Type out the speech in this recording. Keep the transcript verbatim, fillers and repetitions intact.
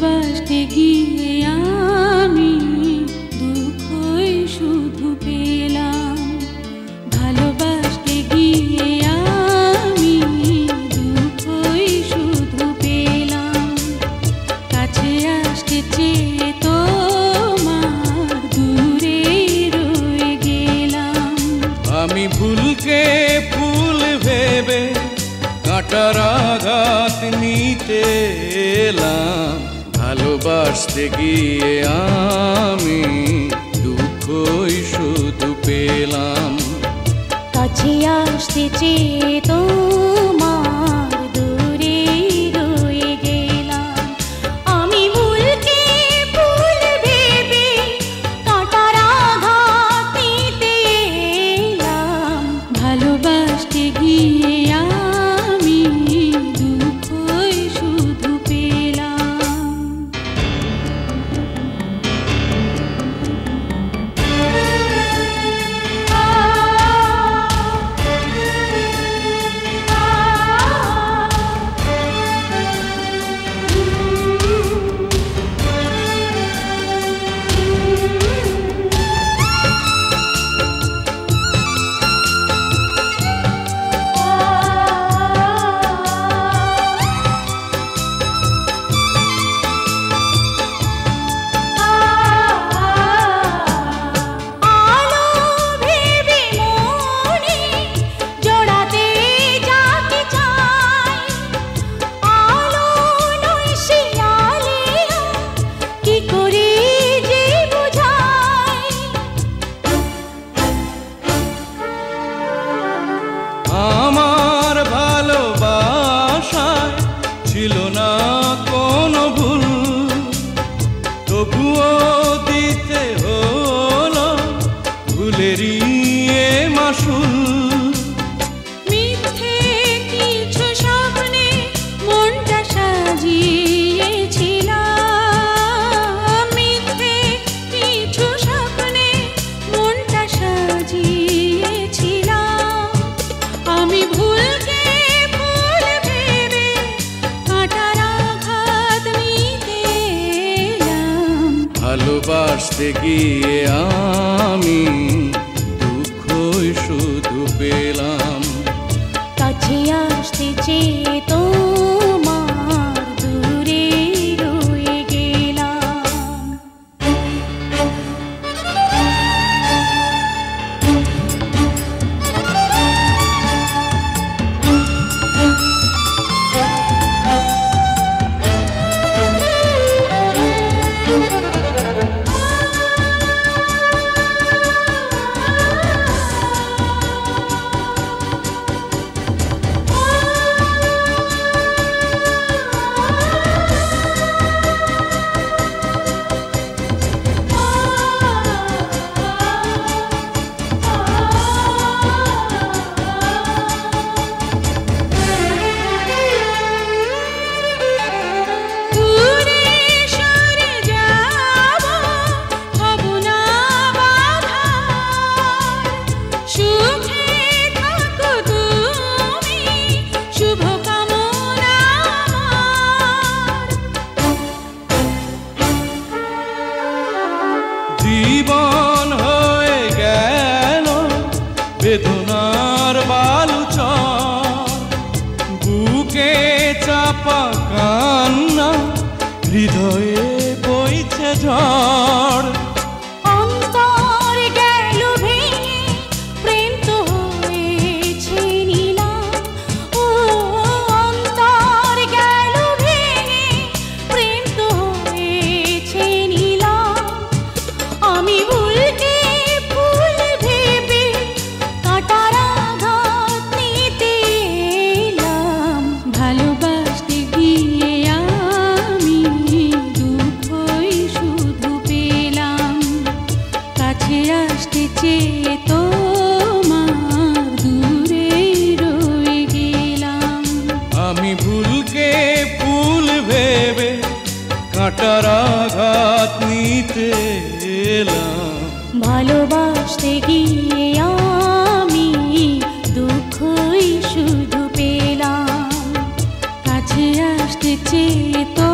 ভালোবাসতে গিয়ে আমি দুঃখই শুধু পেলাম। ভালোবাসতে গিয়ে আমি দুঃখই শুধু পেলাম। কাছে আসতে চেয়ে তোমার দূরে রয়ে গেলাম। আমি ভুলকে ফুল ভেবে কাঁটার আঘাত নিতে এলাম। ভালোবাসতে গিয়ে আমি দুঃখই শুধু পেলাম। কাছে আসতে চেয়ে তোমার দূরে রয়ে গেলাম। আমি ভুলকে ফুল ভেবে কাঁটার আঘাত নিতে এলাম। ভালোবাসতে গিয়ে আমি দুঃখই শুধু পেলাম। আমার ভালোবাসায় ছিল না কোনো ভুল, তবুও দিতে হলো ভুলেরই এ মাসুল। মিথ্যে কিছু স্বপ্নে মনটা সাজিয়েছিলাম। মিথ্যে কিছু স্বপ্নে মনটা সাজিয়েছিলাম। আমি ভুলকে ফুল ভেবে কাঁটার আঘাত নিতে এলাম। ভালোবাসতে গিয়ে আমি দুঃখই শুধু পেলাম। কাছে আসতে চেয়ে তোমার দূরে রয়ে গেলাম। জীবন হয়ে গেল বেদনার বালুচর, বুকে চাপা কান্না হৃদয়ে বইছে ঝড়। অন্তর গেল ভেঙে প্রেম তো হয়েছে নিলাম। ও অন্তর গেল ভেঙে প্রেম তো হয়েছে নিলাম। আমি ভুলকে ফুল ভেবে কাঁটার আঘাত নিতে এলাম। ভালোবাসতে গিয়ে আমি দুঃখই শুধু পেলাম। কাছে আসতে চেয়ে তোমার দূরে রয়ে গেলাম। আমি ভুলকে ফুল ভেবে কাঁটার আঘাত নিতে এলাম। ভালোবাসতে গিয়ে আমি দুঃখই শুধু পেলাম। কাছে আসতে চেয়ে তো